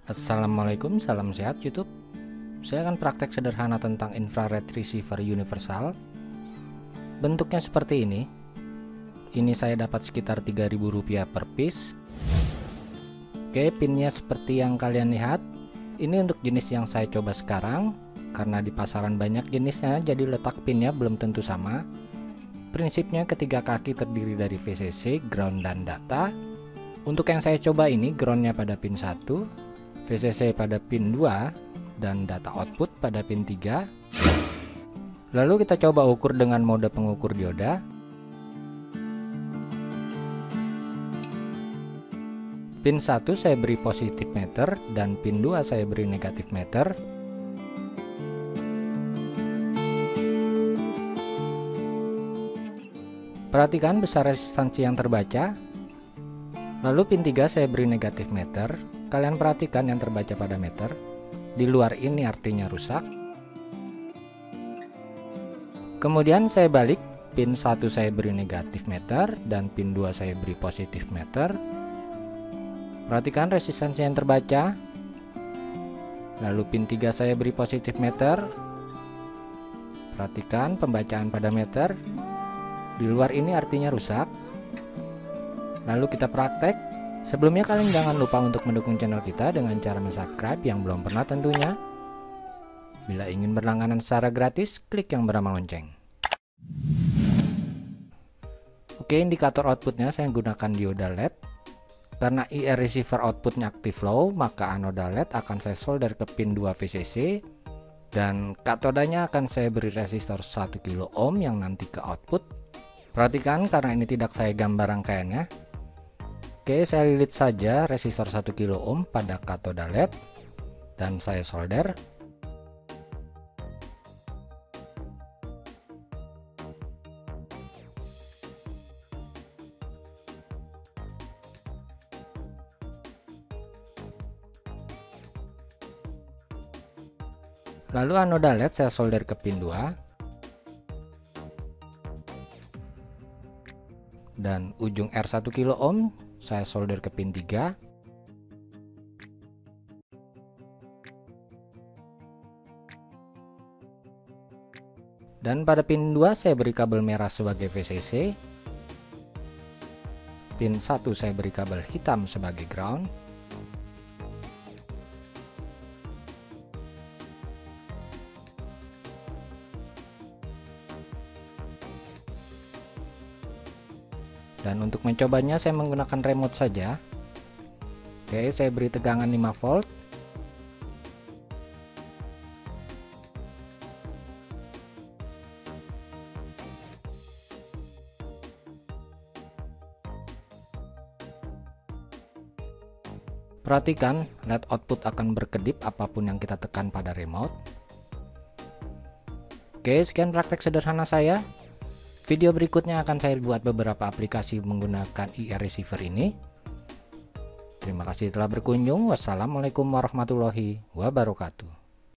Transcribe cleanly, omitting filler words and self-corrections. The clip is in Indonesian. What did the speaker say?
Assalamualaikum, salam sehat YouTube. Saya akan praktek sederhana tentang infrared receiver universal. Bentuknya seperti ini. Ini saya dapat sekitar Rp3.000 per piece. Oke, pinnya seperti yang kalian lihat. Ini untuk jenis yang saya coba sekarang. Karena di pasaran banyak jenisnya, jadi letak pinnya belum tentu sama. Prinsipnya ketiga kaki terdiri dari VCC, ground, dan data. Untuk yang saya coba ini, groundnya pada pin 1, VCC pada pin 2, dan data output pada pin 3. Lalu kita coba ukur dengan mode pengukur dioda. Pin 1 saya beri positif meter dan pin 2 saya beri negatif meter. Perhatikan besar resistansi yang terbaca. Lalu pin 3 saya beri negatif meter. Kalian perhatikan yang terbaca pada meter. Di luar ini artinya rusak. Kemudian saya balik, pin 1 saya beri negatif meter dan pin 2 saya beri positif meter. Perhatikan resistansi yang terbaca. Lalu pin 3 saya beri positif meter. Perhatikan pembacaan pada meter. Di luar ini artinya rusak. Lalu kita praktek. Sebelumnya kalian jangan lupa untuk mendukung channel kita dengan cara subscribe yang belum pernah tentunya. Bila ingin berlangganan secara gratis, klik yang bernama lonceng. Oke, indikator outputnya saya gunakan dioda LED. Karena IR receiver outputnya active low, maka anoda LED akan saya solder ke pin 2 VCC. Dan katodanya akan saya beri resistor 1 kilo ohm yang nanti ke output. Perhatikan karena ini tidak saya gambar rangkaiannya. Oke, saya lilit saja resistor 1 kilo ohm pada katoda LED dan saya solder. Lalu anoda LED saya solder ke pin 2. Dan ujung R1 kilo ohm saya solder ke pin 3. Dan pada pin 2 saya beri kabel merah sebagai VCC. Pin 1 saya beri kabel hitam sebagai ground. Dan untuk mencobanya saya menggunakan remote saja. Oke, saya beri tegangan 5 volt. Perhatikan, LED output akan berkedip apapun yang kita tekan pada remote. Oke, sekian praktek sederhana saya. Video berikutnya akan saya buat beberapa aplikasi menggunakan IR receiver ini. Terima kasih telah berkunjung. Wassalamualaikum warahmatullahi wabarakatuh.